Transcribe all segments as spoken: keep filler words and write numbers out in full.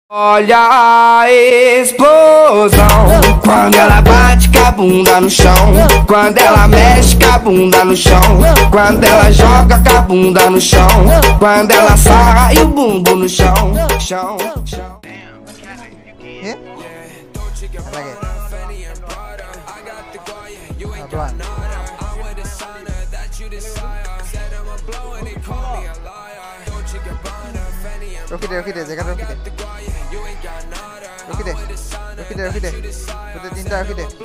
Olha a explosão, quando ela bate com a bunda no chão, quando ela mexe com a bunda no chão, quando ela joga com a bunda no chão, quando ela sarra e o bumbum no chão, chão, chão. Yeah? I like it. Go on. Rocky there, Rocky there, they got Rocky there. Rocky there, Rocky there, Rocky there. Put the tinta Rocky there.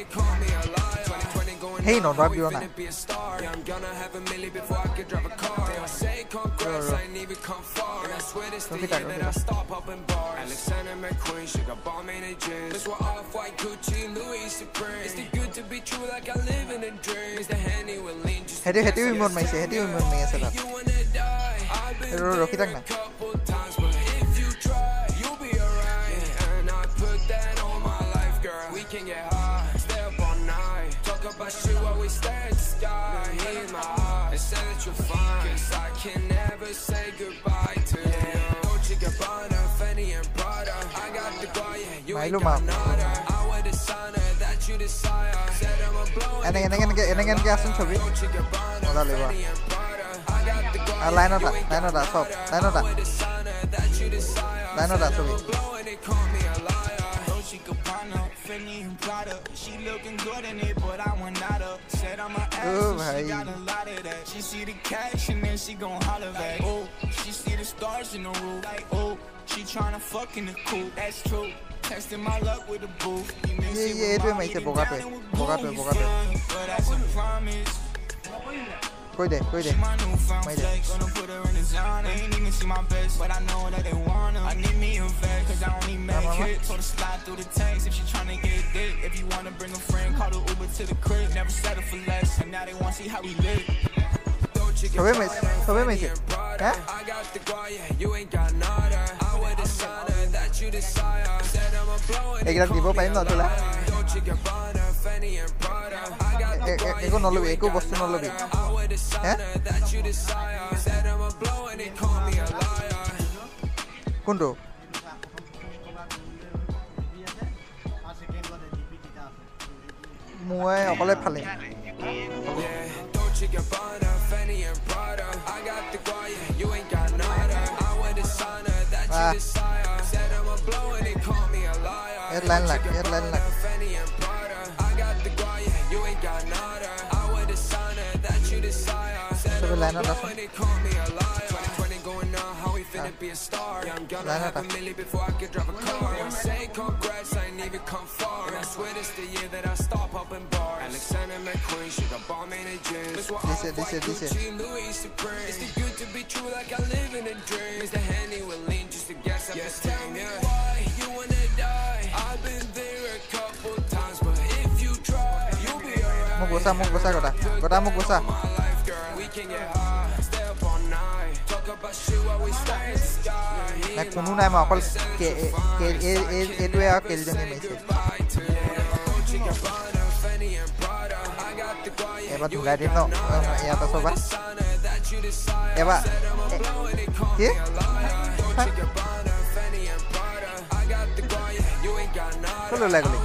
Hey, no, drop you on that. Rocky there, Rocky there. Hedi hedi wimon mai se hedi wimon mai ase tat ro roki tak na Milo ma Eneng eneng eneng eneng eneng asun chobi ola leba a line ota line ota sob line ota line ota chobi oh bhai she see the cash and then she gon' holler back oh she see the stars in the roof like oh she tryna fuck in the coop that's true Testing my luck with the booth. Yeah, yeah, itu mai se boga pe, boga pe, boga pe. Koi de, koi de. Mai de. Gonna put her in the zone. They ain't even see my best, but I know that they wanna. I need me a vet, cause I only make hits. Told her slide through the tanks if she tryna get dick. If you wanna bring a friend, call the Uber to the crib. Never settle for less, and now they wanna see how we live. Sobe mai, sobe mai se. Huh? Ek rak dibo paim na tola eko nolobi eko bostu nolobi eh kondo moi okole phale ah Airline luck, airline luck. So we line up that one. Line up that. This is, this is, this is. Mugusa, mugusa, goda, goda mugusa. Na kunu na ma kol ke ke e e e due a ke jani mai se. Eba dula din no, ya ta soba. Eba. Ke? Solo la gole.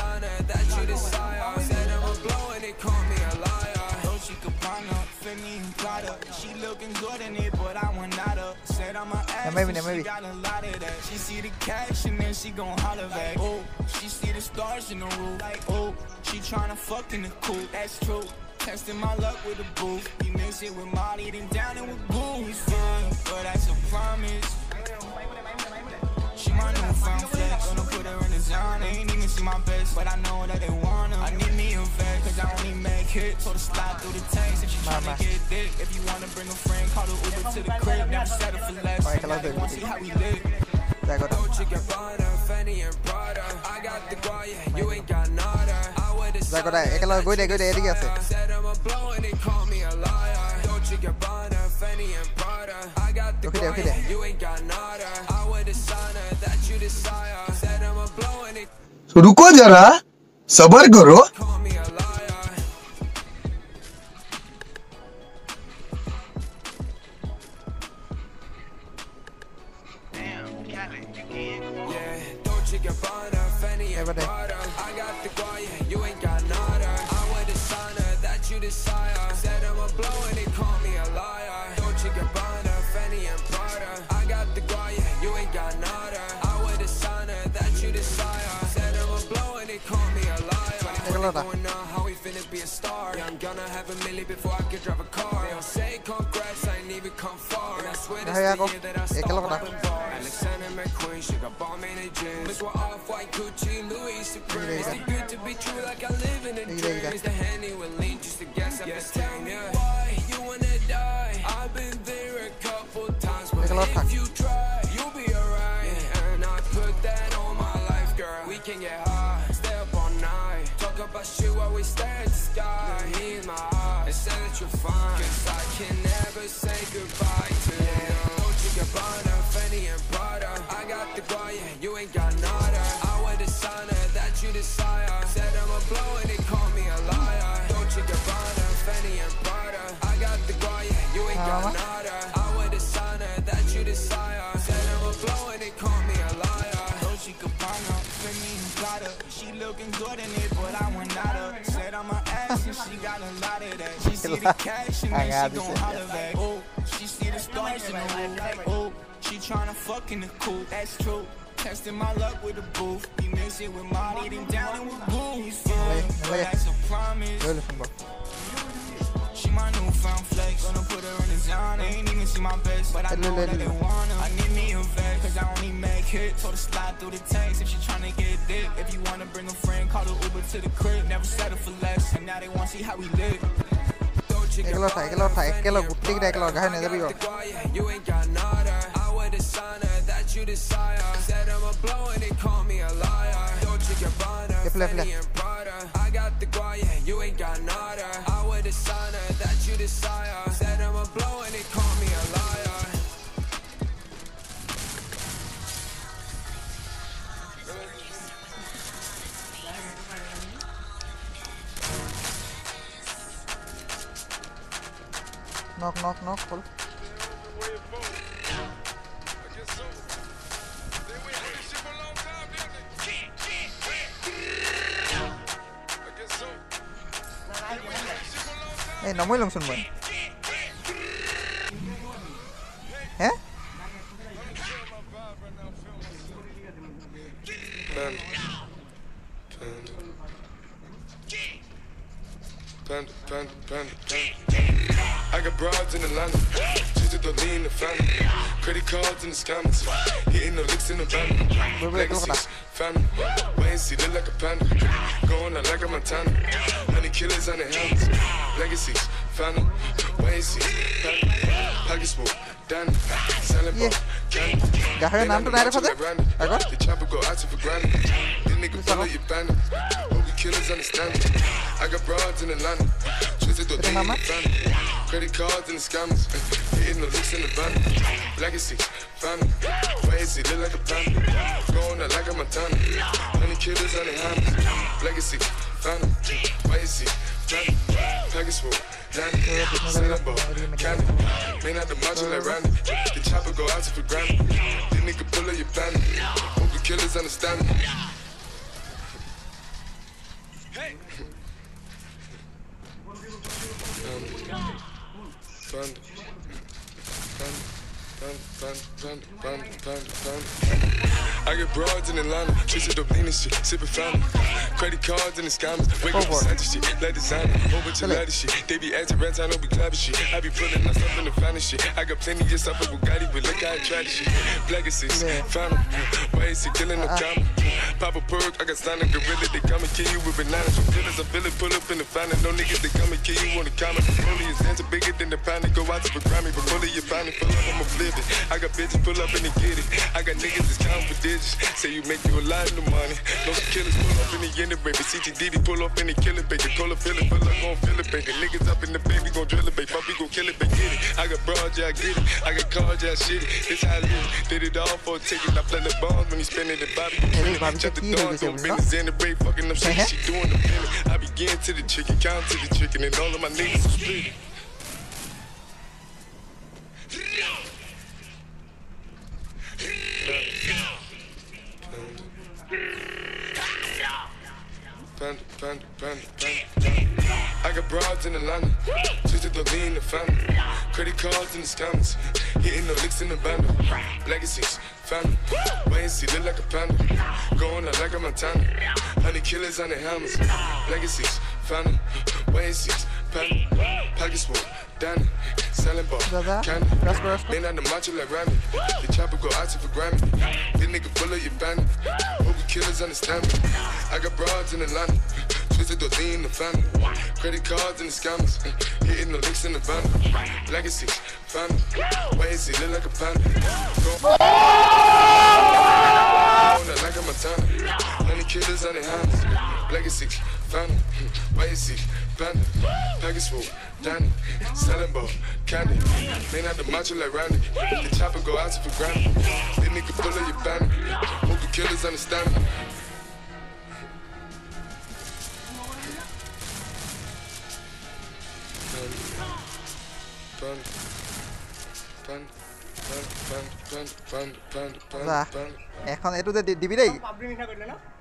She looking good in it, but I want out of. Said I'm a ass. Maybe, maybe. She see the cash and then she gon' holler back. Oh, she see the stars in the roof. Like, oh, she tryna fuck in the coop. That's true. Testing my luck with the booth. You miss it with Molly, then down and with Goose. But that's a promise. She my new found flex. Gonna put her in the zone. They ain't even see my best, but I know that they wanna. I need me a vet, cause I only make hits. Told her slide through the tanks if she tryna get dick. If you wanna bring a friend, call the Uber to the crib. Never settle for less. And now they wanna see how we live. I got that. I got good, good area. Okay, there, okay, there. तो रुको जरा सबर करो Damn, Khaled, you can't Yeah, Dolce Gabbana, Fendi and Prada. I got the guy, yeah, you ain't got nada. I wear the sauna that you desire. Said I'm a blow and they call me a liar. Dolce Gabbana, Fendi and Prada. I got the guy, yeah, you ain't got nada. I wear the sauna that you desire. Said I'm a blow and they call me a liar. Going now, how we finna be a star? Yeah, I'm gonna have a milli before I can drive a car. They don't say congrats, I ain't even come far. And I swear this the year that I start popping bars. Alexander McQueen, she got bomb in the gym. Look what off-white Gucci, Louis Supreme. Is it good to be true like I live in a dream? Is the handy with lean just to guess up the tell me why you wanna die? I've been there a couple times, but if you try, you'll be alright. And I put that on my life, girl. We can get high, stay up all night. Talk about shit while we stare at the sky. He in my eyes, and say that you're fine. Cause I can never say goodbye to you. Dolce Gabbana, Fendi and Prada. I got the guy, yeah, you ain't got nada. I wear the sauna that you desire. Said I'm a blow and they call me a liar. Dolce Gabbana, Fendi and Prada. I got the guy, yeah, you ain't got nada. I wear the sauna that you desire. Said I'm a blow and they call me a liar. Dolce Gabbana, Fendi and Prada. She looking good in it, but I want nada. Said I'm a ass and she got a lot of that. She see the cash and then she gon' holler back. Oh, she see the stars in the roof. Oh, she tryna fuck in the coupe. That's true. Testing my luck with a booth. He mix it with Molly, then down and with booze. But that's a promise. She my newfound flex. Gonna put her in the zone. They ain't even see my best, but I know that they wanna. I need me a vex, cause I only make hits. Told her slide through the tanks if she tryna get dick. If you wanna bring a friend, call the Uber to the crib. Never settle for less, and now they wanna see how we live. এগুলো থাই এগুলো থাই এগুলো গুটি গিয়ে এগুলো গায় না যাবি You ain't got nada. I wear the sauna that you desire. Said I'm a blow and they call me a liar. Dolce Gabbana, Fendi and Prada. I got the guy, yeah, you ain't got nada. I wear the sauna that you desire. Said I'm a blow and they call me a liar. knock knock knock pull eh namoy lang sunman eh Panda, panda, panda, panda. I got broads in Atlanta, just to lean the family. Credit cards in the scammers, hitting the licks in the van. Legacies, family, wait and see, look like a panda. Going out like a Montana, honey killers on the helmets. Legacies, family, wait and see, family. Pocket smooth, Danny, selling ball, candy. Gaher naam to nahi rakha the The chopper go out to for granted. This nigga follow your bandit. Killers understand me. I got broads in Atlanta, twisted to lean in the family. Credit cards and the scammers, hitting the licks in the van. Legacy, family, wait and see, look like a panda. Going out like a Montana, honey killers on the hands. Legacy, family, wait and see, family. Package full, Danny, Cinnabon, candy. May not the macho like Randy. The chopper go out to for granted. This nigga pull up your bandit. Hope the killers understand me. Panda, panda, panda, panda, panda, panda, panda. I get broads in Atlanta, twisted up lean and shit, sipping fountain. Credit cards and the scammers, wake up beside the shit, let designer, whole bunch of ladder shit. They be acting rats, I know we clapping shit. I be pulling myself in the finest shit. I got plenty of stuff with Bugatti, but look how I try this shit. Legacies, found them, why is he killing no comma? Pop a perk, I got signed a gorilla, they come and kill you with bananas. From killers, I feel it, pull up in the fountain. No niggas, they come and kill you on the comment. Rollie is dancing bigger than the pound, go out to the Grammy, but rollie you find it, pull up, I'ma flip it. I got bitches, pull up and they get it. I got niggas that's counting for digits. Say you make you a lot of money. No killers pull up in the end, baby. C T D D pull up in the kill it, baby. Call it, feel it, pull up, gon' feel it, baby. Niggas up in the baby, gon' drill it, baby. Puppy gon' kill it, baby. Get it. I got broads, yeah, I get it. I got cars, yeah, I shit it. This how I live. Did it all for a ticket. I play the bombs when he spinning the body. Shut the door, gon' business in the break, fucking up shit. She doing the feeling. I begin to the chicken, count to the chicken, and all of my niggas are split. panda, panda, panda, panda. I got broads in Atlanta, twisted the lean the family. Credit cards in the scammers, hitting the licks in the bando. Legacies, family, wait and see, look like a panda. Going out like a Montana, honey killers on the hammers. Legacies, family, wait and see, panda. Pocket smoke, Danny, selling ball, candy. Ain't on the macho like Randy. The chopper go out to for Grammy. This nigga full of your bandit. Hope the killers understand me. I got broads in Atlanta, twisted the lean the family. Credit cards and the scammers, hitting the licks in the van. Legacy, family, wait and see, look like a panda. Go like a Montana, honey killers on their hands. Legacy, family, wait and see, panda. Package full, Danny, selling ball, candy. May not the macho like Randy. The chopper go out to for Grammy. This nigga full of your bandit. Hope the killers understand me. এখন এটুতে দিবি দেই